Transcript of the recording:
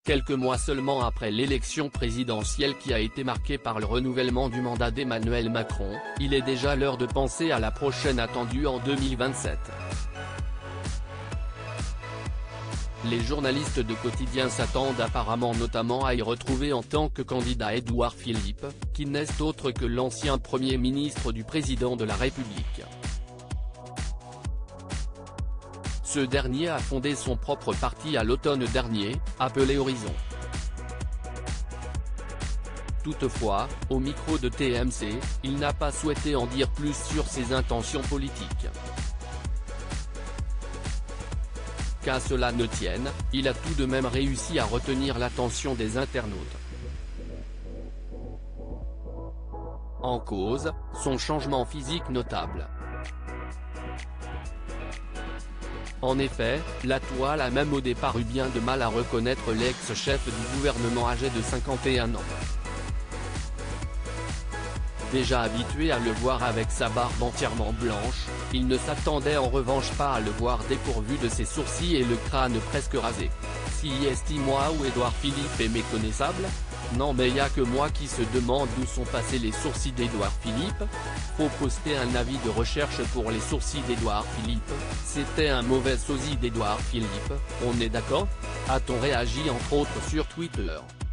Quelques mois seulement après l'élection présidentielle qui a été marquée par le renouvellement du mandat d'Emmanuel Macron, il est déjà l'heure de penser à la prochaine attendue en 2027. Les journalistes de quotidien s'attendent apparemment notamment à y retrouver en tant que candidat Édouard Philippe, qui n'est autre que l'ancien Premier ministre du président de la République. Ce dernier a fondé son propre parti à l'automne dernier, appelé Horizon. Toutefois, au micro de TMC, il n'a pas souhaité en dire plus sur ses intentions politiques. Qu'à cela ne tienne, il a tout de même réussi à retenir l'attention des internautes. En cause, son changement physique notable. En effet, la toile a même au départ eu bien de mal à reconnaître l'ex-chef du gouvernement âgé de 51 ans. Déjà habitué à le voir avec sa barbe entièrement blanche, il ne s'attendait en revanche pas à le voir dépourvu de ses sourcils et le crâne presque rasé. Si estime-moi ou Édouard Philippe est méconnaissable? Non mais y a que moi qui se demande où sont passés les sourcils d'Édouard Philippe. Faut poster un avis de recherche pour les sourcils d'Édouard Philippe, c'était un mauvais sosie d'Édouard Philippe, on est d'accord? A-t-on réagi entre autres sur Twitter.